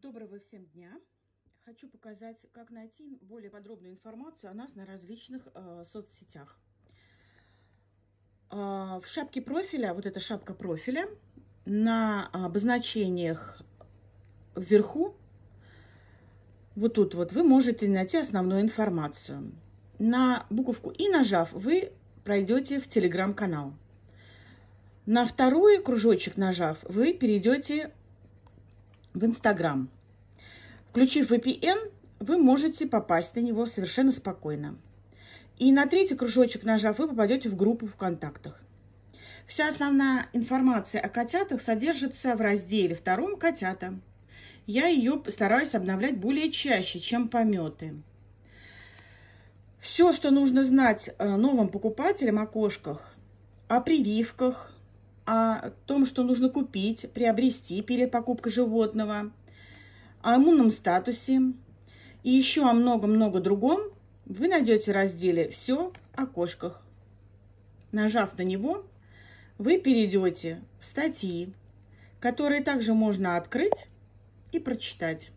Доброго всем дня! Хочу показать, как найти более подробную информацию о нас на различных соцсетях. В шапке профиля, вот эта шапка профиля, на обозначениях вверху, вот тут вот, вы можете найти основную информацию. На буковку «И» нажав, вы пройдете в телеграм-канал. На второй кружочек нажав, вы перейдете в Инстаграм. Включив VPN, вы можете попасть на него совершенно спокойно. И на третий кружочек нажав, вы попадете в группу ВКонтактах. Вся основная информация о котятах содержится в разделе втором «Котята». Я ее стараюсь обновлять более чаще, чем пометы. Все, что нужно знать новым покупателям о кошках, о прививках, о том, что нужно купить, приобрести перед покупкой животного, о иммунном статусе и еще о много-много другом, вы найдете в разделе «Все о кошках». Нажав на него, вы перейдете в статьи, которые также можно открыть и прочитать.